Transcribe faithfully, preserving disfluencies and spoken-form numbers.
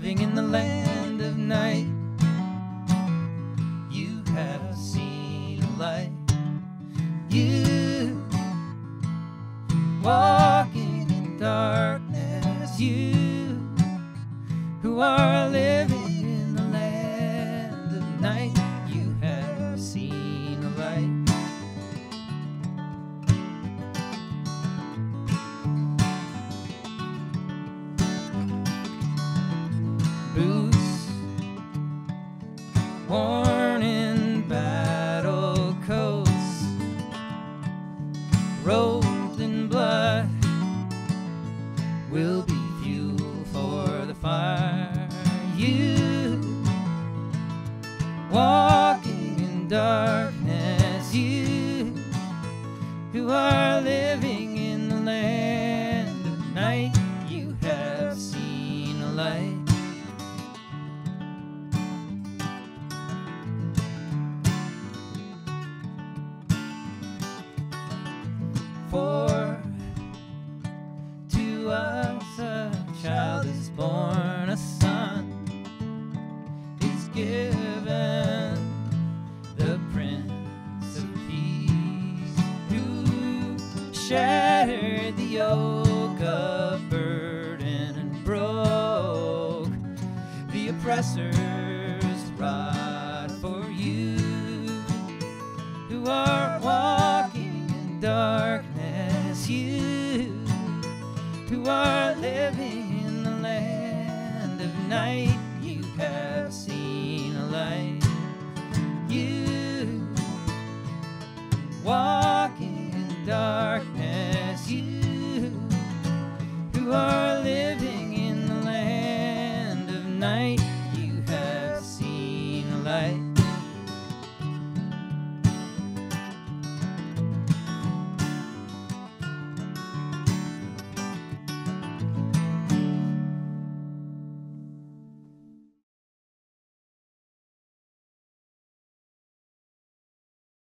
living in the land of night. You have seen a light. You walking in darkness. You who are living in the land of night. You have seen a light. Boots worn in battle coats, robed in blood, will be fuel for the fire. You walking in darkness, you who are living in the land of night, you have seen a light. For to us a child is born, a son is given, the Prince of Peace, who shattered the yoke of burden and broke the oppressor's rod. For you who are walking in darkness, you who are living in the land of night,